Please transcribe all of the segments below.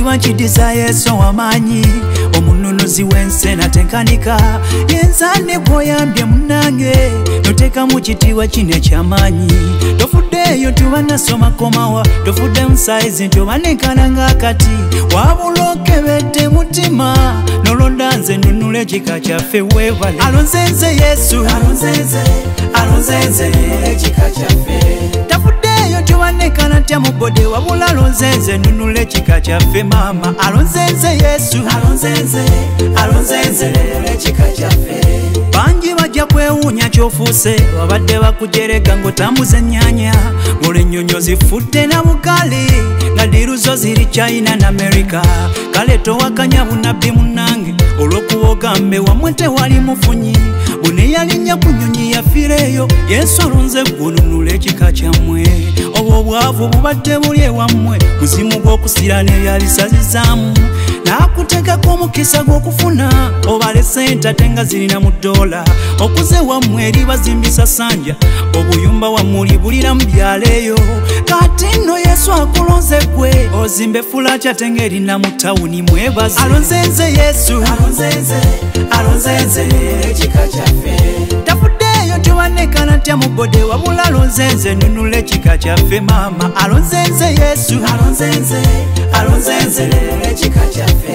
banchidiza Yesu wamanyi omununuzi w'ensi natenkanika yenzane bwoyambye munange noteka mu kitiibwa kino eky'amaanyi tofuddeeyo tubanasoma komawa tofudde musaizi ntobanenkana ng'akati wabula okebedde mutima nolonda nze nunula ekika kyaffe weebale alonzenze Yesu alonzenze ekika kyaffe tafuddeeyo tubanekana ntya mu bode wabula alonzenze nunula ekika kyaffe maama alonzenze Yesu alonzenze ekika kyaffe bangi bajja kwewuunya kyofuuse babadde bakujereka ng'otambuza ennyanya ng'olw'ennyonyo zifudde na bugali nga diruzo ziri China na America kale towakanya bunabbi munnange olw'okuba ogambe wamwe tewali mufunyi bune yalinnya ku nnyonyi yafiireeyo Yesu alonze gununula ekika kyammwe obwo obwavu bubadde buli ewammwe muzimu gw'okusira n'ebyalisazizaamu n'akutegako omukisa gw'okufuna obale sente ate nga zirina mu ddoola okuze wammwe eri bazimbisa sanja obuyumba wammwe bulira mu byalo eyo kati nno Yesu akulonze gwe ozimbe fulaaki ate ng'erina mu tawuni mwebaze alonzenze Yesu alonzenze ekika kyaffe tafuddeeyo tubanekana ntya mu bode wabula alonzenze nunula ekika kyaffe maama alonzenze Yesu alonzenze ekika kyaffe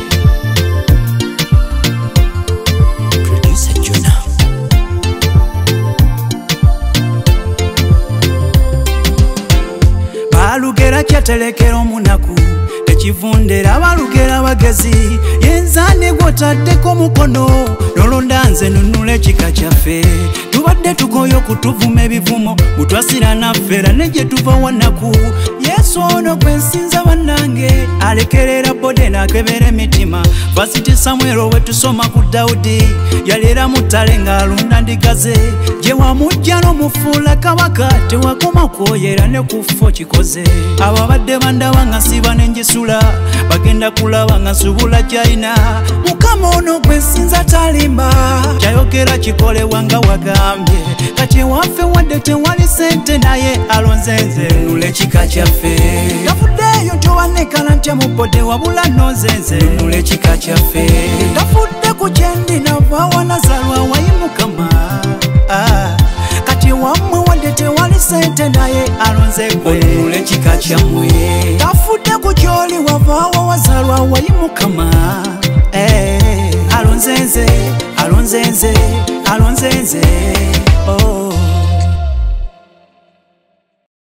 balugera kyatelekera omunaku tekivundera balugera bagezi yenzane gwotaddeko mukono nolonda nze nunula ekika kyaffe tubadde tugoye okutuvuma ebivumo mutwasira naffera ne gye tuva wanaku Yesu ono gwe nsinza bannange alekerera bode n'akebera emitima vasiti Samwero we tusoma ku Dawudi yaleera mu ttale ng'alunda ndiga ze gye wamujja n'omufuula kabaka tewakoma kwoyera ne kuffo kikoze ababadde bandaba nga nsiba n'enjisula bagenda kulaba nga nsubula China Mukama ono gwe nsinza talimba kyayogera kikolebwa nga wagambye kati waffe wadde tewali sente naye alonzenze nunula ekika kyaffe tafuddeeyo tobanekana ntya mu bode wabula nonzenze nunula ekika kyaffe tafudde ku kyendi navaawa nazalwa wayi Mukama kati wammwe wadde tewali sente naye alonze gwe nunula ekika kyammwe tafudde ku kyoli wavaawa wazalwa wayi Mukama alonzenze